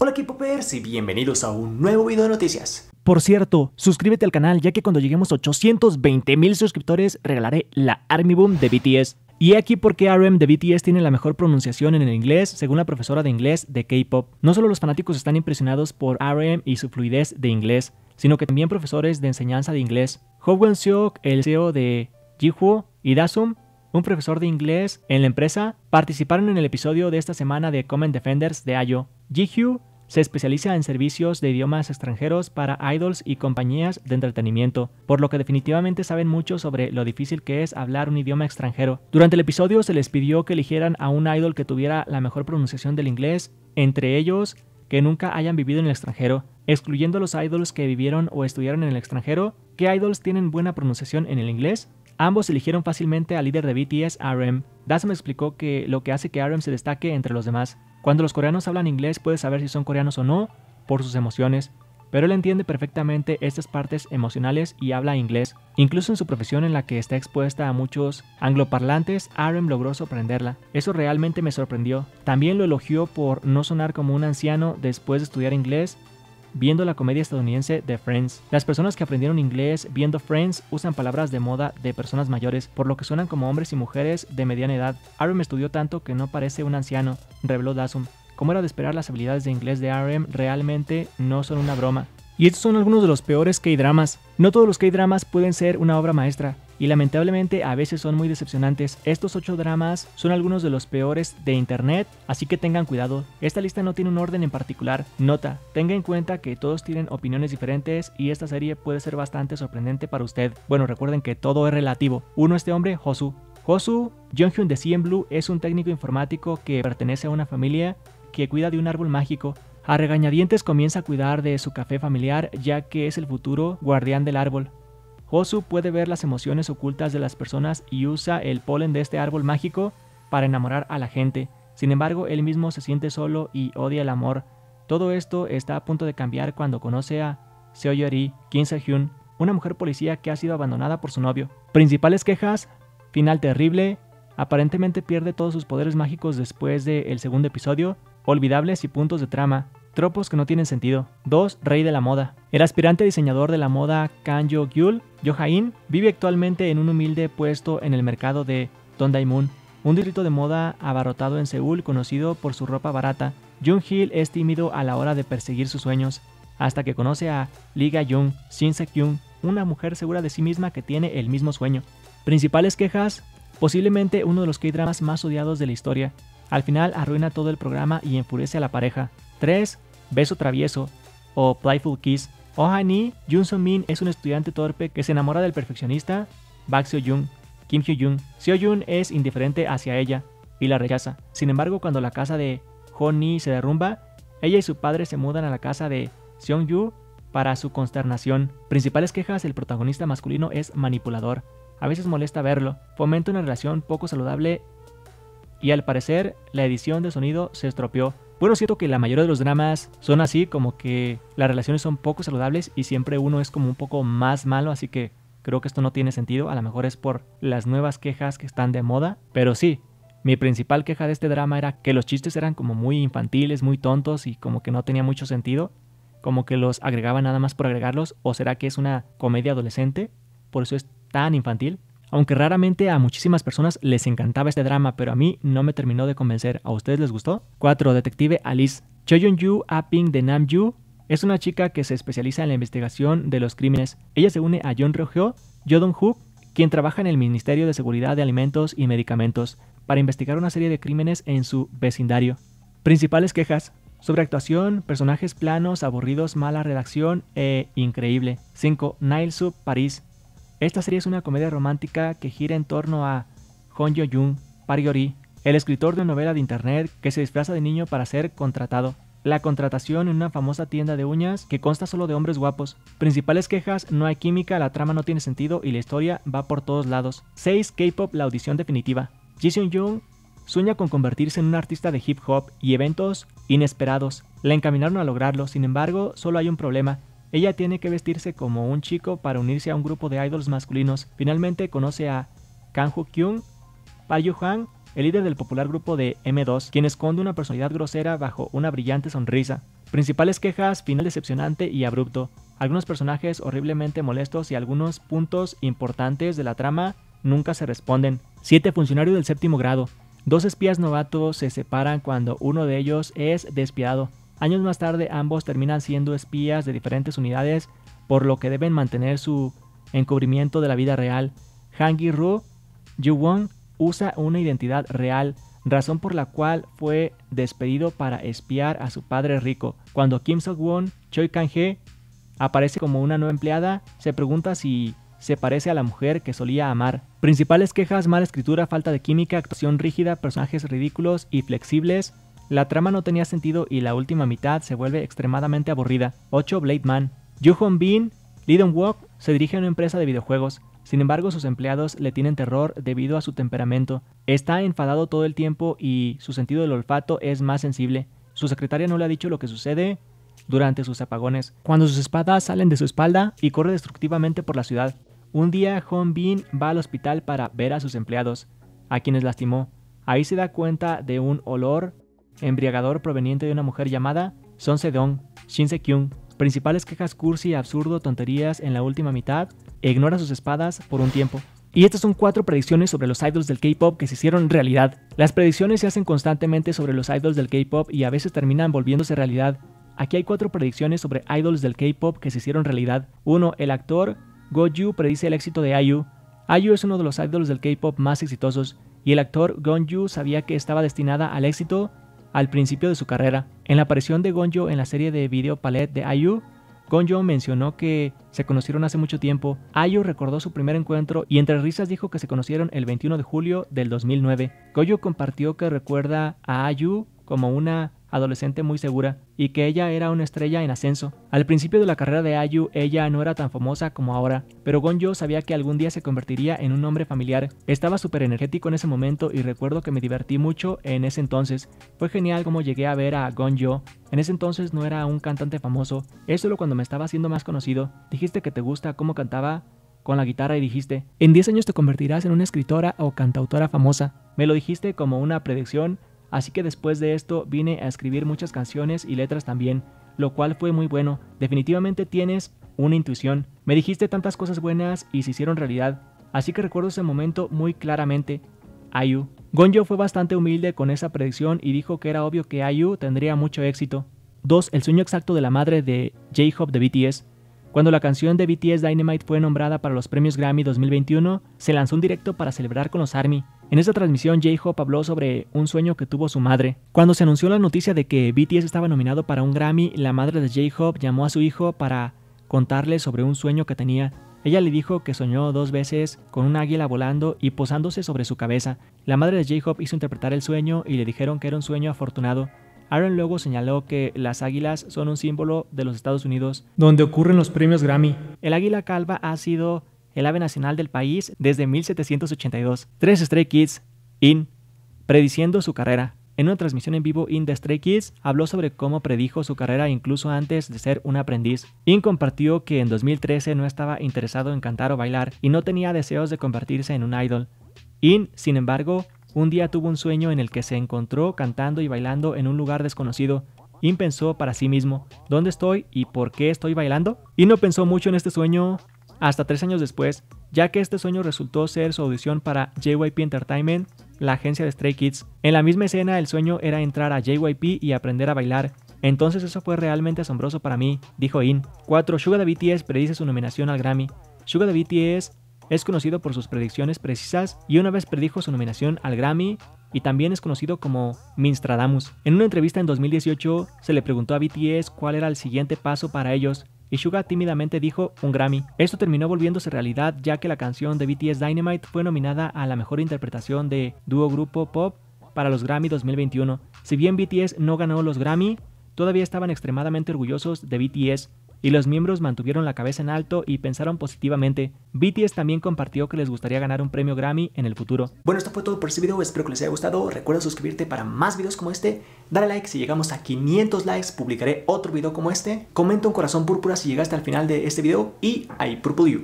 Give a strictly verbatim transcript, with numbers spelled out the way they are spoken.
Hola K-popers y bienvenidos a un nuevo video de noticias. Por cierto, suscríbete al canal ya que cuando lleguemos a ochocientos veinte mil suscriptores regalaré la Army Boom de B T S. Y aquí porque R M de B T S tiene la mejor pronunciación en el inglés según la profesora de inglés de K-pop. No solo los fanáticos están impresionados por R M y su fluidez de inglés, sino que también profesores de enseñanza de inglés. Ho Won-seok, el C E O de Jihyo, y Dasum, un profesor de inglés en la empresa, participaron en el episodio de esta semana de Common Defenders de Ayo. Jihyo se especializa en servicios de idiomas extranjeros para idols y compañías de entretenimiento, por lo que definitivamente saben mucho sobre lo difícil que es hablar un idioma extranjero. Durante el episodio se les pidió que eligieran a un idol que tuviera la mejor pronunciación del inglés, entre ellos que nunca hayan vivido en el extranjero, excluyendo a los idols que vivieron o estudiaron en el extranjero. ¿Qué idols tienen buena pronunciación en el inglés? Ambos eligieron fácilmente al líder de B T S, R M. Dasum explicó que lo que hace que R M se destaque entre los demás. Cuando los coreanos hablan inglés puedes saber si son coreanos o no por sus emociones, pero él entiende perfectamente estas partes emocionales y habla inglés. Incluso en su profesión en la que está expuesta a muchos angloparlantes, R M logró sorprenderla. Eso realmente me sorprendió. También lo elogió por no sonar como un anciano después de estudiar inglés viendo la comedia estadounidense de Friends. Las personas que aprendieron inglés viendo Friends usan palabras de moda de personas mayores, por lo que suenan como hombres y mujeres de mediana edad. R M estudió tanto que no parece un anciano, reveló Dasum. Como era de esperar, las habilidades de inglés de R M realmente no son una broma. Y estos son algunos de los peores K-dramas. No todos los K-dramas pueden ser una obra maestra, y lamentablemente a veces son muy decepcionantes. Estos ocho dramas son algunos de los peores de internet, así que tengan cuidado. Esta lista no tiene un orden en particular. Nota, tenga en cuenta que todos tienen opiniones diferentes y esta serie puede ser bastante sorprendente para usted. Bueno, recuerden que todo es relativo. Uno, este hombre, Hosu. Hosu Jonghyun de C N Blue es un técnico informático que pertenece a una familia que cuida de un árbol mágico. A regañadientes comienza a cuidar de su café familiar ya que es el futuro guardián del árbol. Hosu puede ver las emociones ocultas de las personas y usa el polen de este árbol mágico para enamorar a la gente. Sin embargo, él mismo se siente solo y odia el amor. Todo esto está a punto de cambiar cuando conoce a Seoyori Kim Se-hyun, una mujer policía que ha sido abandonada por su novio. Principales quejas: final terrible, aparentemente pierde todos sus poderes mágicos después del segundo episodio, olvidables y puntos de trama, tropos que no tienen sentido. dos. Rey de la moda. El aspirante diseñador de la moda Kang Jo-gyul, Jo Ha-in, vive actualmente en un humilde puesto en el mercado de Dongdaemun, un distrito de moda abarrotado en Seúl conocido por su ropa barata. Jung-hil es tímido a la hora de perseguir sus sueños, hasta que conoce a Lee Ga-young, Shin Se-kyung, una mujer segura de sí misma que tiene el mismo sueño. Principales quejas: posiblemente uno de los K-dramas más odiados de la historia. Al final arruina todo el programa y enfurece a la pareja. tres. Beso travieso o Playful Kiss. Oh Ha-ni, Jun So-min es un estudiante torpe que se enamora del perfeccionista Bak Seo-jung, Kim Hyo-jung. Seo-jung es indiferente hacia ella y la rechaza. Sin embargo, cuando la casa de Ho-ni se derrumba, ella y su padre se mudan a la casa de Seong-yu para su consternación. Principales quejas: el protagonista masculino es manipulador. A veces molesta verlo, fomenta una relación poco saludable y al parecer la edición de sonido se estropeó. Bueno, siento que la mayoría de los dramas son así, como que las relaciones son poco saludables y siempre uno es como un poco más malo, así que creo que esto no tiene sentido. A lo mejor es por las nuevas quejas que están de moda, pero sí, mi principal queja de este drama era que los chistes eran como muy infantiles, muy tontos y como que no tenía mucho sentido, como que los agregaban nada más por agregarlos. ¿O será que es una comedia adolescente? Por eso es tan infantil. Aunque raramente a muchísimas personas les encantaba este drama, pero a mí no me terminó de convencer. ¿A ustedes les gustó? cuatro. Detective Alice. Cho Yeon-yu A-ping de Namju es una chica que se especializa en la investigación de los crímenes. Ella se une a John Ryo-hyo, Yo Dong-hook, quien trabaja en el Ministerio de Seguridad de Alimentos y Medicamentos, para investigar una serie de crímenes en su vecindario. Principales quejas: sobreactuación, personajes planos, aburridos, mala redacción e increíble. cinco. Nile Sub Paris. Esta serie es una comedia romántica que gira en torno a Hong Yo-jung, Park Yori, el escritor de novela de internet que se disfraza de niño para ser contratado. La contratación en una famosa tienda de uñas que consta solo de hombres guapos. Principales quejas: no hay química, la trama no tiene sentido y la historia va por todos lados. seis. K-pop, la audición definitiva. Ji Seon-jung sueña con convertirse en un artista de hip hop y eventos inesperados la encaminaron a lograrlo. Sin embargo, solo hay un problema: ella tiene que vestirse como un chico para unirse a un grupo de idols masculinos. Finalmente conoce a Kang Ho-kyung, Park Yoo-han, el líder del popular grupo de eme dos, quien esconde una personalidad grosera bajo una brillante sonrisa. Principales quejas: final decepcionante y abrupto. Algunos personajes horriblemente molestos y algunos puntos importantes de la trama nunca se responden. siete. Funcionario del séptimo grado. Dos espías novatos se separan cuando uno de ellos es despiadado. Años más tarde ambos terminan siendo espías de diferentes unidades, por lo que deben mantener su encubrimiento de la vida real. Han Gi-ru, Ju-won, usa una identidad real, razón por la cual fue despedido para espiar a su padre rico. Cuando Kim Sok-won, Choi Kang-hee, aparece como una nueva empleada, se pregunta si se parece a la mujer que solía amar. Principales quejas: mala escritura, falta de química, actuación rígida, personajes ridículos y flexibles. La trama no tenía sentido y la última mitad se vuelve extremadamente aburrida. ocho. Blade Man. Yoo Hong-bin, Lee Dong-wook, se dirige a una empresa de videojuegos. Sin embargo, sus empleados le tienen terror debido a su temperamento. Está enfadado todo el tiempo y su sentido del olfato es más sensible. Su secretaria no le ha dicho lo que sucede durante sus apagones, cuando sus espadas salen de su espalda y corre destructivamente por la ciudad. Un día, Hong-bin va al hospital para ver a sus empleados, a quienes lastimó. Ahí se da cuenta de un olor embriagador proveniente de una mujer llamada Son Se-dong, Shin Se-kyung. Principales quejas: cursi, absurdo, tonterías en la última mitad. Ignora sus espadas por un tiempo. Y estas son cuatro predicciones sobre los idols del K-pop que se hicieron realidad. Las predicciones se hacen constantemente sobre los idols del K-pop y a veces terminan volviéndose realidad. Aquí hay cuatro predicciones sobre idols del K-pop que se hicieron realidad. uno. El actor Go-Yu predice el éxito de I U. I U es uno de los idols del K-pop más exitosos, y el actor Gon-Yu sabía que estaba destinada al éxito al principio de su carrera. En la aparición de Gon-Yu en la serie de video Palette de I U, Gon-Yu mencionó que se conocieron hace mucho tiempo. I U recordó su primer encuentro y entre risas dijo que se conocieron el veintiuno de julio del dos mil nueve. Gon-Yu compartió que recuerda a I U como una adolescente muy segura y que ella era una estrella en ascenso. Al principio de la carrera de I U, ella no era tan famosa como ahora, pero Gon-Yu sabía que algún día se convertiría en un hombre familiar. Estaba súper energético en ese momento y recuerdo que me divertí mucho en ese entonces. Fue genial como llegué a ver a Gon-Yu. En ese entonces no era un cantante famoso, es solo cuando me estaba haciendo más conocido. Dijiste que te gusta cómo cantaba con la guitarra y dijiste: en diez años te convertirás en una escritora o cantautora famosa. Me lo dijiste como una predicción. Así que después de esto vine a escribir muchas canciones y letras también, lo cual fue muy bueno. Definitivamente tienes una intuición. Me dijiste tantas cosas buenas y se hicieron realidad. Así que recuerdo ese momento muy claramente. I U. Gon-Yu fue bastante humilde con esa predicción y dijo que era obvio que I U tendría mucho éxito. dos. El sueño exacto de la madre de J-Hope de B T S. Cuando la canción de B T S Dynamite fue nombrada para los premios Grammy dos mil veintiuno, se lanzó un directo para celebrar con los ARMY. En esa transmisión, J-Hope habló sobre un sueño que tuvo su madre. Cuando se anunció la noticia de que B T S estaba nominado para un Grammy, la madre de J-Hope llamó a su hijo para contarle sobre un sueño que tenía. Ella le dijo que soñó dos veces con un águila volando y posándose sobre su cabeza. La madre de J-Hope hizo interpretar el sueño y le dijeron que era un sueño afortunado. Aaron luego señaló que las águilas son un símbolo de los Estados Unidos, donde ocurren los premios Grammy. El águila calva ha sido el ave nacional del país desde mil setecientos ochenta y dos. tres. Stray Kids, In, prediciendo su carrera. En una transmisión en vivo, In de Stray Kids habló sobre cómo predijo su carrera incluso antes de ser un aprendiz. In compartió que en dos mil trece no estaba interesado en cantar o bailar y no tenía deseos de convertirse en un idol. In, sin embargo, un día tuvo un sueño en el que se encontró cantando y bailando en un lugar desconocido. In pensó para sí mismo: ¿dónde estoy y por qué estoy bailando? In no pensó mucho en este sueño hasta tres años después, ya que este sueño resultó ser su audición para J Y P Entertainment, la agencia de Stray Kids. En la misma escena, el sueño era entrar a J Y P y aprender a bailar. Entonces eso fue realmente asombroso para mí, dijo In. cuatro. Suga de B T S predice su nominación al Grammy. Suga de B T S es conocido por sus predicciones precisas y una vez predijo su nominación al Grammy y también es conocido como Minstradamus. En una entrevista en dos mil dieciocho se le preguntó a B T S cuál era el siguiente paso para ellos y Suga tímidamente dijo un Grammy. Esto terminó volviéndose realidad ya que la canción de B T S Dynamite fue nominada a la mejor interpretación de dúo grupo pop para los Grammy dos mil veintiuno. Si bien B T S no ganó los Grammy, todavía estaban extremadamente orgullosos de B T S y los miembros mantuvieron la cabeza en alto y pensaron positivamente. B T S también compartió que les gustaría ganar un premio Grammy en el futuro. Bueno, esto fue todo por este video, espero que les haya gustado. Recuerda suscribirte para más videos como este, dale like, si llegamos a quinientos likes publicaré otro video como este, comenta un corazón púrpura si llegaste al final de este video y I purple you.